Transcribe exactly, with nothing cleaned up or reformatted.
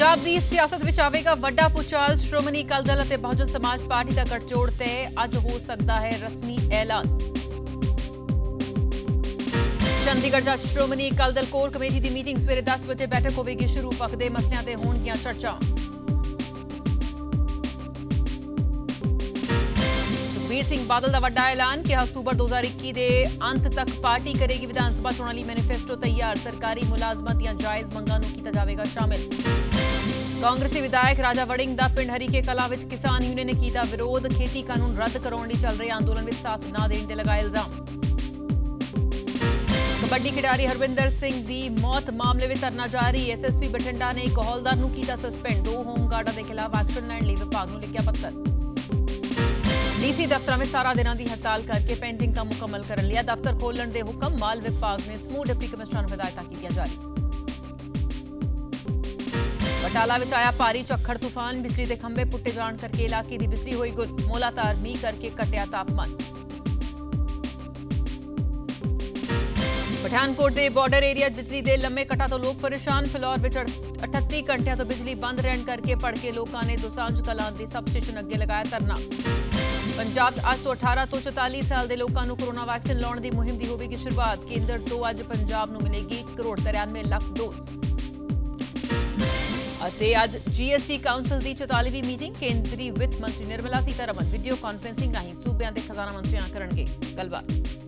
पंजाब की सियासत विच आवेगा वड्डा भूचाल। श्रोमणी अकाली दल और बहुजन समाज पार्टी का गठजोड़ तय, अज हो सकता है रस्मी ऐलान। चंडीगढ़ च श्रोमणी अकाली दल कोर कमेटी की मीटिंग सवेरे दस बजे बैठक होगी शुरू। पकदे मसलियां ते होणगियां चर्चा। सुखबीर सिंह बादल का वड्डा ऐलान कि अक्तूबर दो हजार इक्की के अंत तक पार्टी करेगी विधानसभा चोणां लई मैनीफेस्टो तैयार। सरकारी मुलाजमत दीआं जायज़ मंगां नूं कीता जावेगा शामिल। कांग्रेसी विधायक राजा वड़िंग का पिंड हरीके कलां विच किसान यूनियन ने कीता विरोध। खेती कानून रद्द कराउण लई चल रहे आंदोलन में साथ ना देण दे लगाए इल्जाम। कबड्डी खिडारी हरविंदर सिंह की मौत मामले में धरना जारी। एस एस पी बठिंडा ने एक हौलदार नूं कीता सस्पेंड। दो होमगार्डां के खिलाफ एक्शन लैण लई विभाग नूं लिखिया पत्तर। डीसी दफ्तर में सारा दिनों की हड़ताल करके पेंटिंग का मुकम्मल कर लिया। दफ्तर खोलने के हुक्म माल विभाग ने समूह डिप्टी कमिश्नर नूं हिदायतां कीतियां जारी। बटाला विच आया भारी झक्खड़ तूफान। बिजली के खंभे पुट्टे जाण करके इलाके की बिजली हुई गुल। मोलाधार मींह करके घटिया तापमान। पठानकोट के बॉर्डर एरिया बिजली के लंबे कटा तो लोग परेशान। फिलौर विच अठत्ती घंटिया तो बिजली बंद रहने करके भड़के लोगों ने दोसांझ कलां के सब स्टेशन अगे लगाया धरना। पंजाब अज तो अठारह तो चौताली साल के लोगों को कोरोना वैक्सीन लाने की मुहिम की होगी शुरुआत। केंद्र तो अज पंजाब नूं मिलेगी एक करोड़ तिरानवे लाख डोज। अज जी एस टी काउंसिल की चौतालीवीं मीटिंग। केंद्रीय वित्त मंत्री निर्मला सीतारमण वीडियो कॉन्फ्रेंसिंग राही सूबे के खजाना मंत्रियों करनगे गलबात।